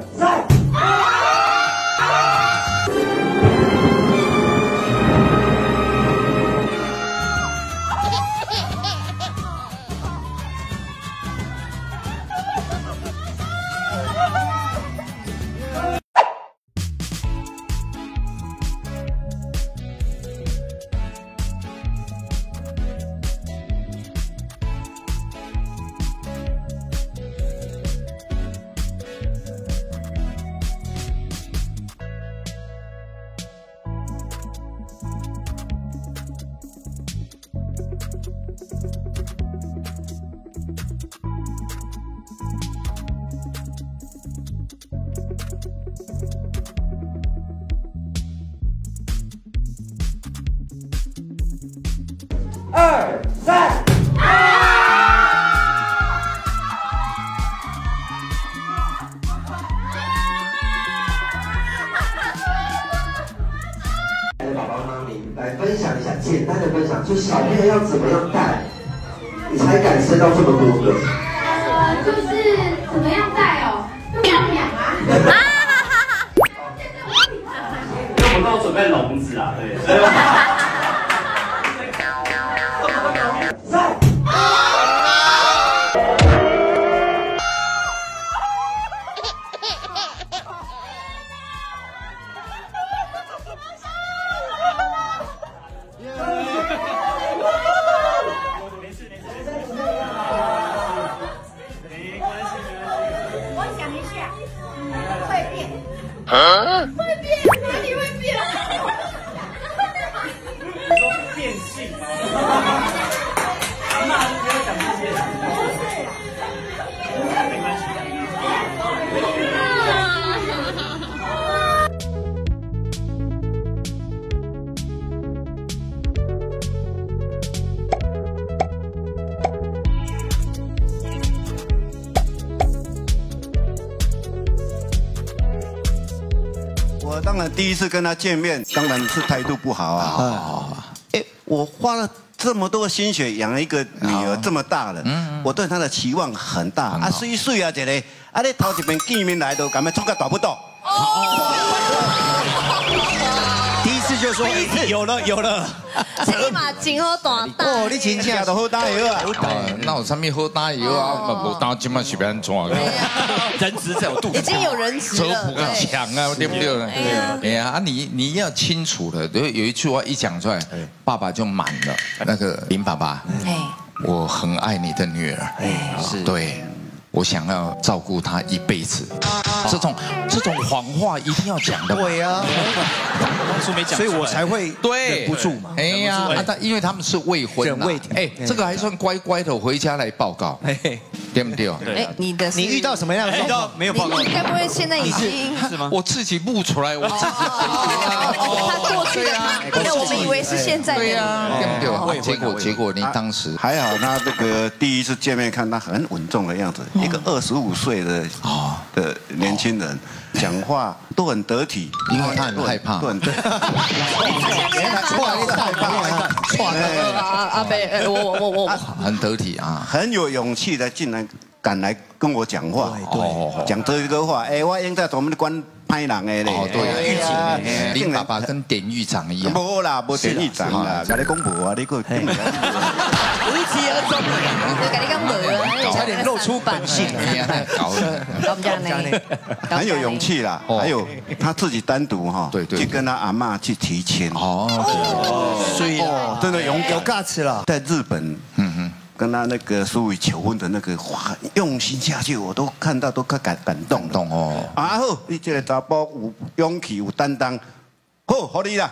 赛。2、3。宝宝妈咪来分享一下，简单的分享，就小朋友要怎么样带，你才敢生到这么多个？ 就是怎么样带哦，就放养啊。 因为我们都准备笼子啊，对。 会变？哪里会变？ 你说变性吗？阿嬷就不要讲这些。没关系。 我当然第一次跟他见面，当然是态度不好啊。我花了这么多心血养了一个女儿这么大了，我对她的期望很大啊，水水啊这个，啊你头一遍见面来都感觉出个大不大。 第一次就说有了， 这嘛真好大哦，你真正都好打药啊！ 那有啥物好打药啊？无打今晚是要安怎个？ 人质在我肚子， 已经有人质了， 车脯更强啊，对不对？哎呀，啊你要清楚的，有一句话一讲出来，爸爸就满了。那个林爸爸，我很爱你的女儿， 是对。我想要照顾她一辈子，这种谎话一定要讲的。 对啊， 当初没讲， 所以我才会忍不住嘛。 哎呀，但因为他们是未婚，哎，这个还算乖乖的回家来报告，对不对？ 哎，你遇到什么样的状况？没有报告？ 你该不会现在已经是吗？ 我自己悟出来，我自己他过去的，那我们以为是现在的。 对呀，对不对？结果你当时还好，他这个第一次见面看他很稳重的样子。一个25岁的年轻人，讲话都很得体， 因为他很害怕。 都很得体。 阿北，我很得体啊， 很有勇气的，竟然敢来跟我讲话。对，讲这个话，哎，我应该怎么关歹人的嘞？ 哦，对，林爸爸跟典狱长一样。 无啦，无典狱长啦，跟你讲无啊，你个。 无疾而终，就跟你讲无啊， 差点露出本性。 搞不这样呢？ 很有勇气啦，还有他自己单独哈，去跟他阿嬷去提亲。 所以真的勇有 guts 了。 在日本，跟他那个苏伟求婚的那个哇，用心下去，我都看到都感动哦。 啊好，你这个查甫有勇气有担当，好，好你啦。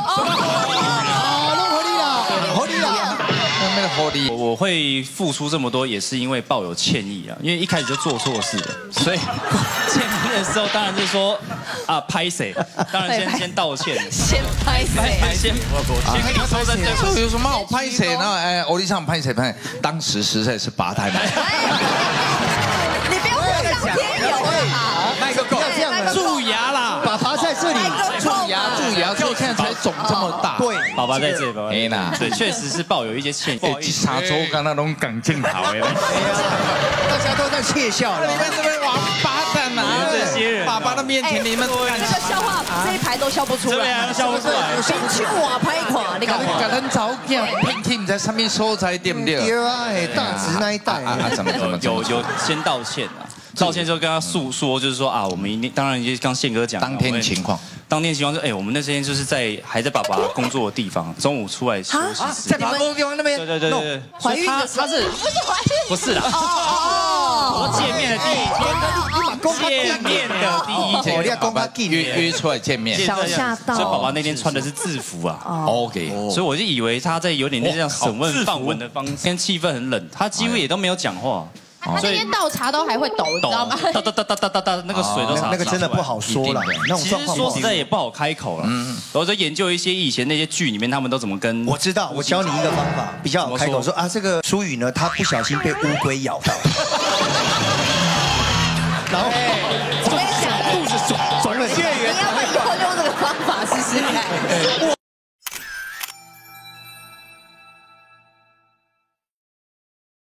我会付出这么多，也是因为抱有歉意啊，因为一开始就做错事了，所以见面的时候当然是说啊拍谁，当然先道歉， 先拍谁， 先跟你说声对不起。 有什么好拍谁呢？哎，欧丽唱拍谁拍？当时实在是拔太满。 你不要火上添油好， 麦克够，这样蛀牙啦， 爸爸在这里， 蛀牙，所以现在才肿这么大。 对， 爸爸在这里，爸爸。 哎呐， 对，确实是抱有一些歉意。不好意思， 沙洲刚那种港镜头哎， 大家都在窃笑了。 你们这边王八蛋啊！ 这些人， 面前你们这个笑话这一排都笑不出来， 笑不出来。 先去我拍一款，你搞不好。 给人早点拼听在上面收才对不对？ 对啊，大直那一代啊，怎么有先道歉啊？道歉之后跟他诉说，就是说啊，我们一定当然也刚宪哥讲当天情况。 当天情况是，我们那天就是还在爸爸工作的地方，中午出来休息， 在爸爸工作地方那边。 对。 怀孕的时候他是不是啦？我见面的第一天， 你要公开约出来见面， 小吓到。 所以爸爸那天穿的是制服啊。 OK， 所以我就以为他在有点那样审问放文的方式，跟气氛很冷，他几乎也都没有讲话。 他那天倒茶都还会抖，你知道吗？ 哒，那个水都洒。 那个真的不好说了，那种其实说实在也不好开口了。然后在研究一些以前那些剧里面，他们都怎么跟。 我知道，我教你一个方法，比较好开口说啊，这个舒宇呢，他不小心被乌龟咬到，然后我跟你讲， 肚子肿了， 你要不要以后用这个方法试试看？